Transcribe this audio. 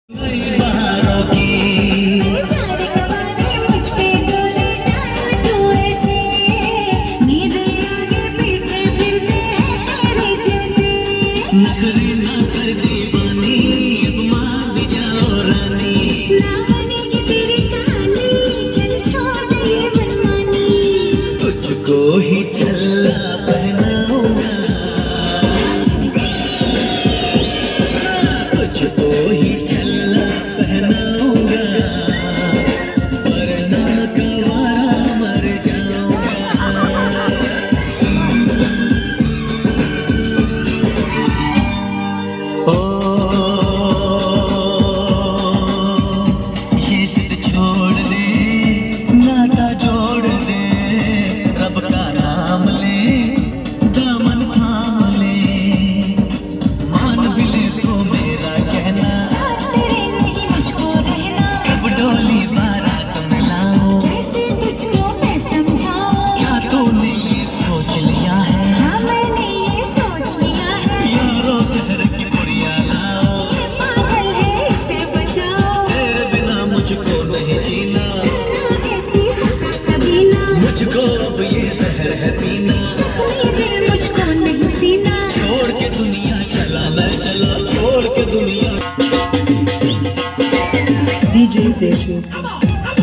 बहारों की मुझ पे डोले डाल तू ऐसे, नींद आगे पीछे फिरते हैं तेरे जैसे। नखरे ना कर दीवानी, अब मान भी जाओ रानी। ना बनेगी तेरी कहानी, चल छोड़ ये मनमानी। तुझको ही चला पहनाऊंगा, तुझको ही चला पहनाऊंगा, वरना गवारा मर जाऊंगा। ओ ये जिद छोड़ दे, नाता जोड़ दे, रब का नाम ले, दामन थाम ले, मान भी ले तो मेरा कहना, साथ तेरे नहीं मुझको रहना। कब डोली बारात में लाऊं, जैसे तुझको मैं समझाऊं। क्या तूने ये सोच लिया है? हाँ मैंने ये सोच लिया है। यारों शहर की बुढ़िया लाओ, ये पागल है इसे बचाओ। तेरे बिना मुझको नहीं जीना, करना ऐसी खता कभी ना। मुझको अब ये जहर है पीना, जख्मी दिल मुझको नहीं सीना। छोड़ के दुनिया चला मैं चला, छोड़ के दुनिया। DJ Session.